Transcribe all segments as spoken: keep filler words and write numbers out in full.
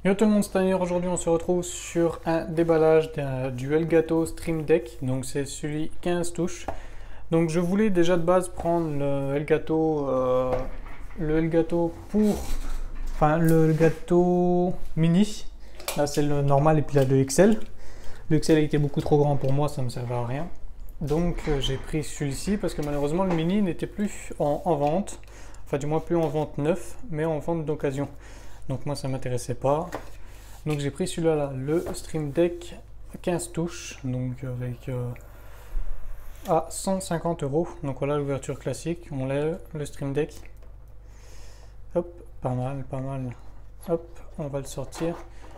Yo tout le monde, c'est Tanir. Aujourd'hui on se retrouve sur un déballage d'un- du Elgato Stream Deck, donc c'est celui quinze touches. Donc je voulais déjà de base prendre le Elgato, euh, le Elgato pour, enfin le Elgato mini. Là c'est le normal et puis là le X L. Le X L était beaucoup trop grand pour moi, ça ne me servait à rien. Donc euh, j'ai pris celui-ci parce que malheureusement le mini n'était plus en, en vente, enfin du moins plus en vente neuf, mais en vente d'occasion. Donc moi ça m'intéressait pas. Donc j'ai pris celui-là, là, le Stream Deck quinze touches, donc avec euh, à cent cinquante euros. Donc voilà l'ouverture classique, on lève le Stream Deck. Hop, pas mal, pas mal. Hop, on va le sortir.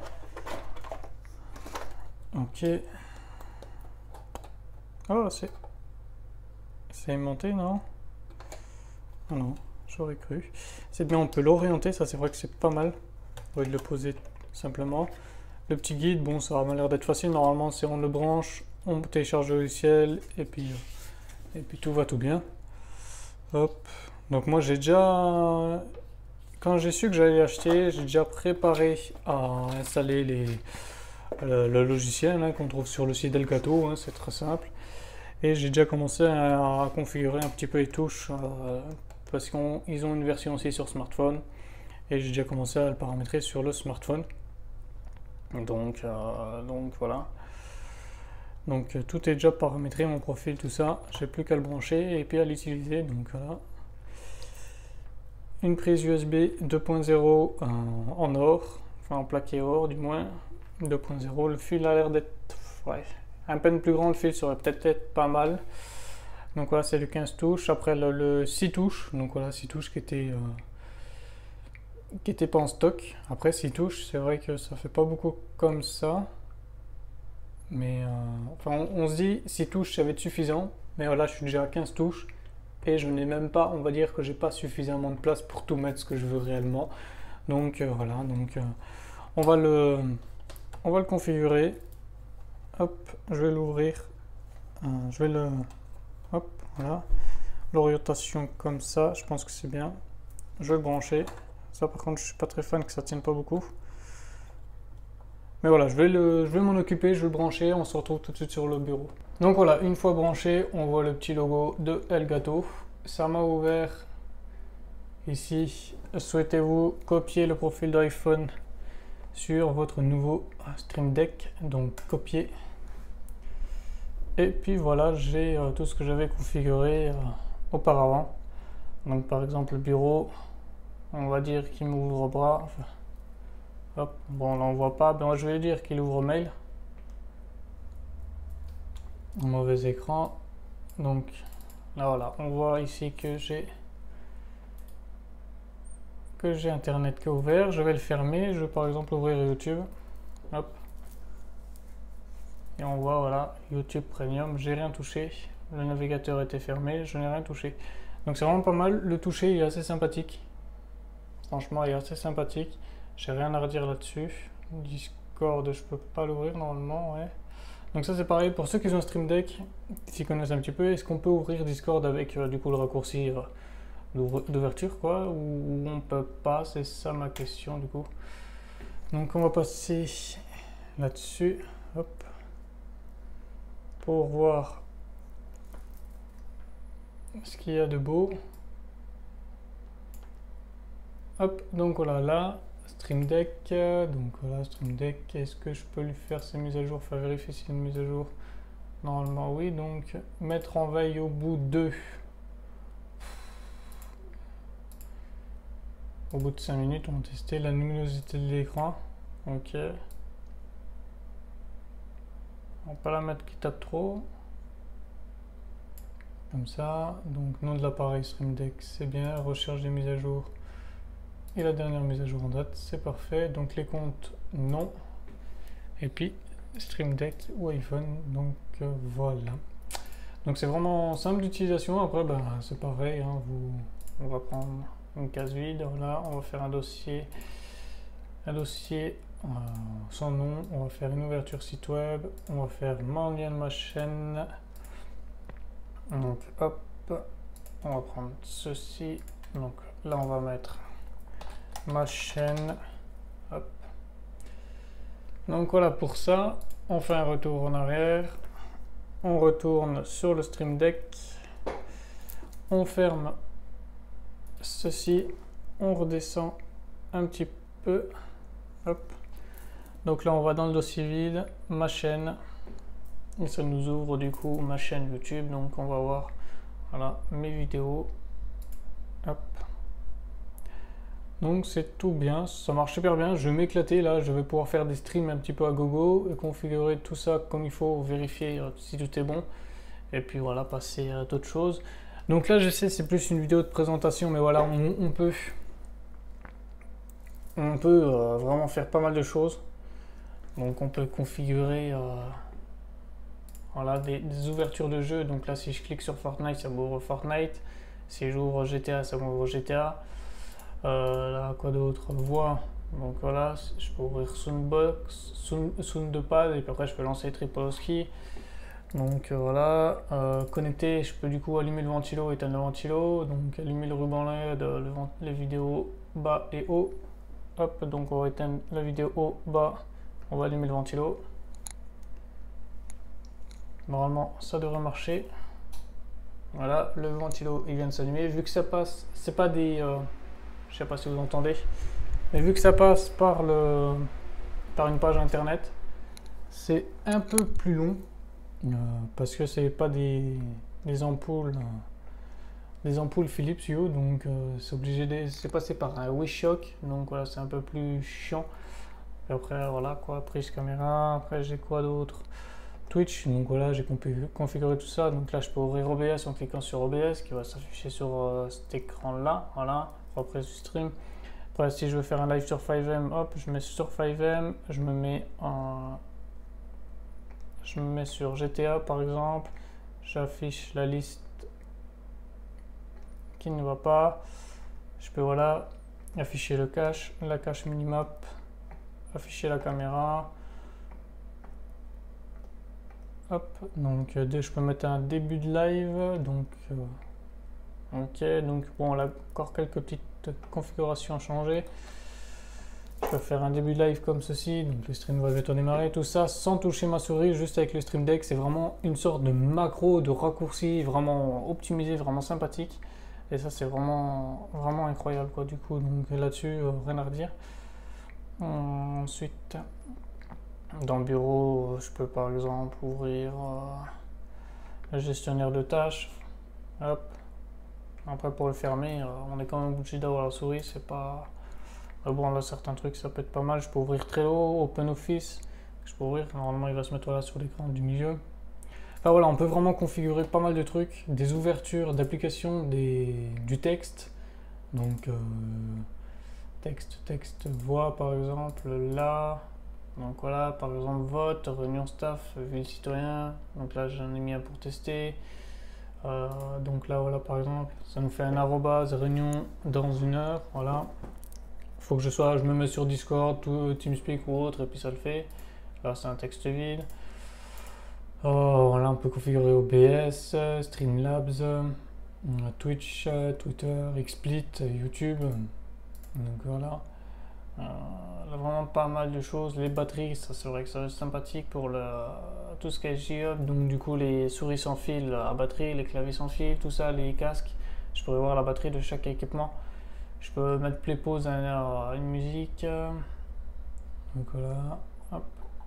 Ok. Oh, c'est... C'est aimanté, non? Ah non, j'aurais cru. C'est bien, on peut l'orienter, ça c'est vrai que c'est pas mal. On va le poser simplement. Le petit guide, bon, ça a l'air d'être facile. Normalement, c'est on le branche, on télécharge le logiciel et puis, et puis tout va tout bien. Hop. Donc moi, j'ai déjà, quand j'ai su que j'allais l'acheter, j'ai déjà préparé à installer les, le, le logiciel hein, qu'on trouve sur le site d'Elgato. Hein, c'est très simple. Et j'ai déjà commencé à, à configurer un petit peu les touches euh, parce qu'ils ont une version aussi sur smartphone. Et j'ai déjà commencé à le paramétrer sur le smartphone. Donc, euh, donc voilà. Donc euh, tout est déjà paramétré, mon profil, tout ça. J'ai plus qu'à le brancher et puis à l'utiliser. Donc voilà. Une prise U S B deux point zéro euh, en or, enfin en plaqué or du moins. deux point zéro. Le fil a l'air d'être ouais, un peu plus grand. Le fil serait peut-être être pas mal. Donc voilà, c'est le quinze touches. Après le, le six touches. Donc voilà, six touches qui était. Euh, qui n'était pas en stock. Après six touches, c'est vrai que ça fait pas beaucoup comme ça. Mais euh, enfin, on, on se dit six touches, ça va être suffisant. Mais voilà, je suis déjà à quinze touches. Et je n'ai même pas, on va dire que j'ai pas suffisamment de place pour tout mettre ce que je veux réellement. Donc euh, voilà, donc euh, on va le on va le configurer. Hop, je vais l'ouvrir. Euh, je vais le. Hop, voilà. L'orientation comme ça, je pense que c'est bien. Je vais le brancher. Ça par contre je suis pas très fan que ça tienne pas beaucoup. Mais voilà, je vais, le, je vais m'en occuper, je vais le brancher, on se retrouve tout de suite sur le bureau. Donc voilà, une fois branché, on voit le petit logo de Elgato. Ça m'a ouvert ici. Souhaitez-vous copier le profil d'iPhone sur votre nouveau Stream Deck? Donc copier. Et puis voilà, j'ai euh, tout ce que j'avais configuré euh, auparavant. Donc par exemple le bureau, on va dire qu'il m'ouvre bras. Enfin, hop, bon là on voit pas, ben, je vais dire qu'il ouvre mail. Mauvais écran. Donc là voilà, on voit ici que j'ai que j'ai internet qui est ouvert. Je vais le fermer. Je vais par exemple ouvrir YouTube. Hop. Et on voit voilà YouTube Premium. J'ai rien touché. Le navigateur était fermé. Je n'ai rien touché. Donc c'est vraiment pas mal. Le toucher il est assez sympathique. Franchement, il est assez sympathique. J'ai rien à redire là-dessus. Discord, je peux pas l'ouvrir normalement, ouais. Donc ça c'est pareil pour ceux qui ont un Stream Deck, qui s'y connaissent un petit peu. Est-ce qu'on peut ouvrir Discord avec euh, du coup le raccourci euh, d'ouverture quoi, ou on peut pas? C'est ça ma question du coup. Donc on va passer là-dessus, hop, pour voir ce qu'il y a de beau. Hop, donc voilà là. Stream Deck, donc voilà Stream Deck, est-ce que je peux lui faire ses mises à jour, faire vérifier s'il y a une mise à jour? Normalement oui, donc mettre en veille au bout de au bout de cinq minutes, on va tester la luminosité de l'écran. Ok. On va pas la mettre qui tape trop. Comme ça, donc nom de l'appareil Stream Deck, c'est bien, recherche des mises à jour. Et la dernière mise à jour en date, c'est parfait. Donc les comptes, non. Et puis Stream Deck ou iPhone, donc euh, voilà. Donc c'est vraiment simple d'utilisation. Après, ben, c'est pareil. Hein, vous, on va prendre une case vide. Voilà, on va faire un dossier, un dossier euh, sans nom. On va faire une ouverture site web. On va faire mon lien de ma chaîne. Donc hop, on va prendre ceci. Donc là, on va mettre ma chaîne, hop, Donc voilà, pour ça, on fait un retour en arrière. On retourne sur le Stream Deck. On ferme ceci. On redescend un petit peu. Hop. Donc là, on va dans le dossier vide, ma chaîne. Et ça nous ouvre du coup ma chaîne YouTube. Donc on va voir voilà, mes vidéos. Hop. Donc c'est tout bien, ça marche super bien, je vais m'éclater là, je vais pouvoir faire des streams un petit peu à gogo et configurer tout ça comme il faut, vérifier si tout est bon et puis voilà, passer à d'autres choses. Donc là je sais c'est plus une vidéo de présentation mais voilà, on, on peut on peut euh, vraiment faire pas mal de choses. Donc on peut configurer euh, voilà, des, des ouvertures de jeu. Donc là si je clique sur Fortnite ça m'ouvre Fortnite, si j'ouvre G T A ça m'ouvre G T A. Euh, là, quoi d'autre? Voix. Donc voilà, je peux ouvrir Soundbox, Sound, Soundpad et puis après je peux lancer Tripolowski. Donc euh, voilà, euh, connecté, je peux du coup allumer le ventilo, éteindre le ventilo. Donc allumer le ruban L E D, le vent, les vidéos bas et haut. Hop, donc on va éteindre la vidéo haut, bas, on va allumer le ventilo. Normalement, ça devrait marcher. Voilà, le ventilo il vient de s'allumer. Vu que ça passe, c'est pas des. Euh, Je sais pas si vous entendez, mais vu que ça passe par, le, par une page internet, c'est un peu plus long euh, parce que c'est pas des, des ampoules, euh, des ampoules Philips Hue, donc euh, c'est obligé de c'est passé par un Wish-Shock, donc voilà c'est un peu plus chiant. Et après voilà quoi, prise caméra, après j'ai quoi d'autre? Twitch, donc voilà j'ai configuré tout ça, donc là je peux ouvrir O B S en cliquant sur O B S qui va s'afficher sur euh, cet écran là, voilà. Après du stream. Après si je veux faire un live sur cinq M, hop, je mets sur cinq M, je me mets en je me mets sur G T A par exemple, j'affiche la liste qui ne va pas. Je peux voilà afficher le cache, la cache minimap, afficher la caméra. Hop, donc euh, je peux mettre un début de live, donc euh, ok, donc bon, on a encore quelques petites configurations à changer. Je peux faire un début de live comme ceci, donc le stream va bientôt démarrer, tout ça sans toucher ma souris, juste avec le Stream Deck. C'est vraiment une sorte de macro, de raccourci, vraiment optimisé, vraiment sympathique. Et ça c'est vraiment, vraiment incroyable quoi du coup, donc là-dessus, euh, rien à redire. Ensuite, dans le bureau, je peux par exemple ouvrir euh, le gestionnaire de tâches. Hop. Après pour le fermer, euh, on est quand même obligé d'avoir la souris, c'est pas... Mais bon là certains trucs ça peut être pas mal. Je peux ouvrir Trello, OpenOffice, je peux ouvrir, normalement il va se mettre là sur l'écran du milieu. Enfin voilà, on peut vraiment configurer pas mal de trucs, des ouvertures d'applications, des... du texte. Donc euh, texte, texte, voix par exemple, là. Donc voilà, par exemple vote, réunion staff, ville citoyen. Donc là j'en ai mis un pour tester. Euh, donc là voilà par exemple ça nous fait un arrobase réunion dans une heure, voilà. Faut que je sois, je me mets sur Discord, tout, TeamSpeak ou autre et puis ça le fait. Là c'est un texte vide. Oh, là on peut configurer O B S, Streamlabs, Twitch, Twitter, XSplit, YouTube. Donc voilà. Euh, là, vraiment pas mal de choses. Les batteries, ça c'est vrai que ça va être sympathique pour le, tout ce qui est J-Hub. Donc du coup les souris sans fil à batterie, les claviers sans fil, tout ça, les casques. Je pourrais voir la batterie de chaque équipement. Je peux mettre play pause à une musique. Donc voilà. Hop.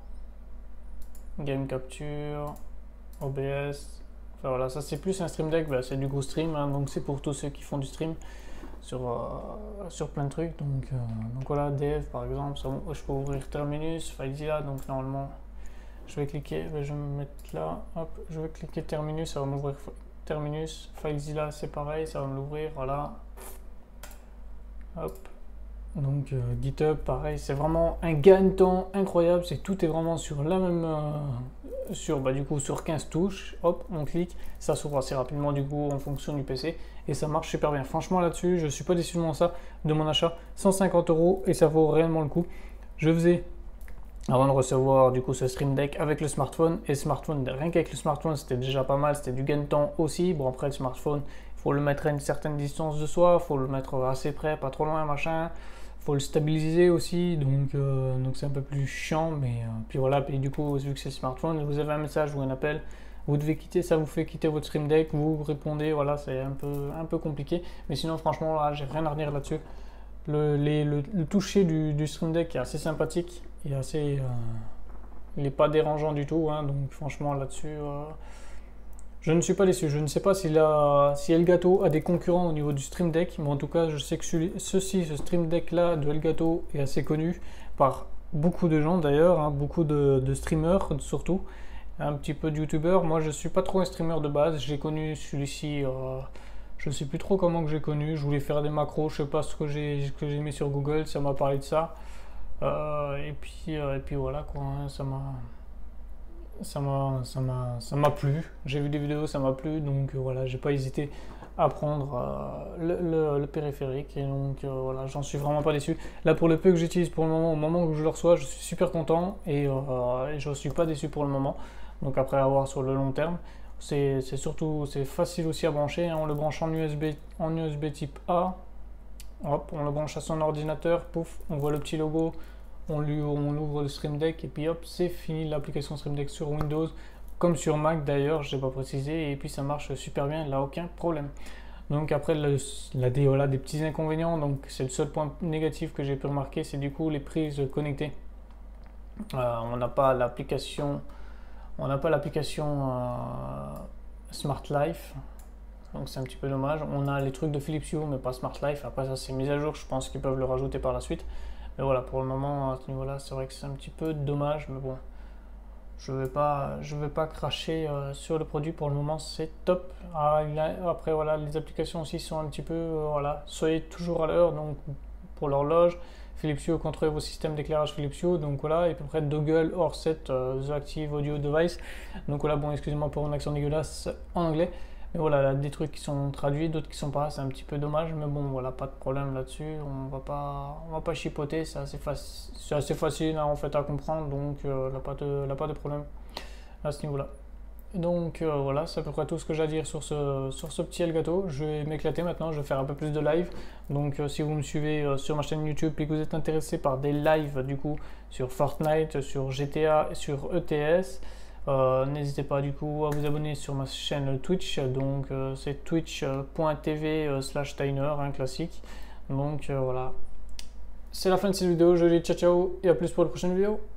Game capture, O B S. Enfin voilà, ça c'est plus un Stream Deck, bah, c'est du gros stream, hein, donc c'est pour tous ceux qui font du stream. Sur, euh, sur plein de trucs, donc, euh, donc voilà, Dev par exemple, ça, je peux ouvrir Terminus, FileZilla, donc normalement je vais cliquer, je vais me mettre là, hop, je vais cliquer Terminus, ça va m'ouvrir Terminus, FileZilla c'est pareil, ça va me l'ouvrir, voilà, hop, donc euh, GitHub pareil, c'est vraiment un gain de temps incroyable, c'est tout est vraiment sur la même, euh, sur bah, du coup sur quinze touches, hop, on clique, ça s'ouvre assez rapidement du coup en fonction du P C et ça marche super bien. Franchement là-dessus, je suis pas déçu de mon ça, de mon achat, cent cinquante euros et ça vaut réellement le coup. Je faisais avant de recevoir du coup ce Stream Deck avec le smartphone et le smartphone, rien qu'avec le smartphone c'était déjà pas mal, c'était du gain de temps aussi. Bon après le smartphone, il faut le mettre à une certaine distance de soi, il faut le mettre assez près, pas trop loin machin. faut le stabiliser aussi, donc euh, donc c'est un peu plus chiant, mais euh, puis voilà, puis du coup vu que c'est smartphone, vous avez un message ou un appel, vous devez quitter, ça vous fait quitter votre Stream Deck, vous répondez, voilà, c'est un peu un peu compliqué, mais sinon franchement là j'ai rien à redire là-dessus. Le, les, le, le toucher du, du Stream Deck est assez sympathique, et assez, euh, il n'est pas dérangeant du tout, hein, donc franchement là-dessus. Euh, Je ne suis pas déçu. Je ne sais pas si, la, si Elgato a des concurrents au niveau du Stream Deck, mais en tout cas, je sais que celui, ceci, ce Stream Deck là de Elgato est assez connu par beaucoup de gens d'ailleurs, hein, beaucoup de, de streamers surtout, un petit peu de youtubeurs. Moi, je suis pas trop un streamer de base. J'ai connu celui-ci, euh, je ne sais plus trop comment que j'ai connu. Je voulais faire des macros, je sais pas ce que j'ai que j'ai mis sur Google, ça m'a parlé de ça. Euh, et puis euh, et puis voilà quoi, hein, ça m'a ça m'a ça m'a ça m'a plu, j'ai vu des vidéos, ça m'a plu, donc euh, voilà, j'ai pas hésité à prendre euh, le, le, le périphérique, et donc euh, voilà, j'en suis vraiment pas déçu. Là, pour le peu que j'utilise pour le moment, au moment où je le reçois, je suis super content, et, euh, et je suis pas déçu pour le moment. Donc après avoir sur le long terme, c'est surtout c'est facile aussi à brancher, hein. On le branche en U S B en U S B type A, hop, on le branche à son ordinateur, pouf, on voit le petit logo, on, lui, on ouvre le Stream Deck, et puis hop, c'est fini l'application Stream Deck sur Windows, comme sur Mac d'ailleurs, je n'ai pas précisé, et puis ça marche super bien, là aucun problème. Donc après, le, la D O, là, des petits inconvénients, donc c'est le seul point négatif que j'ai pu remarquer, c'est du coup les prises connectées. Euh, on n'a pas l'application, on n'a pas l'application euh, Smart Life, donc c'est un petit peu dommage. On a les trucs de Philips Hue, mais pas Smart Life. Après ça, c'est mis à jour, je pense qu'ils peuvent le rajouter par la suite. Mais voilà, pour le moment, à ce niveau-là, c'est vrai que c'est un petit peu dommage, mais bon, je vais pas, je vais pas cracher euh, sur le produit. Pour le moment, c'est top. Ah, a, après, voilà, les applications aussi sont un petit peu, euh, voilà, soyez toujours à l'heure. Donc pour l'horloge, Philips Hue, contrôlez vos systèmes d'éclairage Philips Hue. Donc voilà, et puis après Toggle Orset euh, The Active Audio Device. Donc voilà, bon, excusez-moi pour mon accent dégueulasse en anglais. Mais voilà, là, des trucs qui sont traduits, d'autres qui sont pas, c'est un petit peu dommage, mais bon, voilà, pas de problème là-dessus, on va pas, on va pas chipoter, c'est assez, faci assez facile hein, en fait à comprendre, donc euh, là, pas de, là, pas de problème à ce niveau-là. Donc euh, voilà, c'est à peu près tout ce que j'ai à dire sur ce, sur ce petit Elgato. Je vais m'éclater maintenant, je vais faire un peu plus de live. Donc euh, si vous me suivez euh, sur ma chaîne YouTube et que vous êtes intéressé par des lives du coup sur Fortnite, sur G T A, sur E T S, Euh, n'hésitez pas du coup à vous abonner sur ma chaîne Twitch, donc euh, c'est twitch point t v euh, slash Tainer, un classique. Donc euh, voilà, c'est la fin de cette vidéo, je vous dis ciao ciao et à plus pour la prochaine vidéo.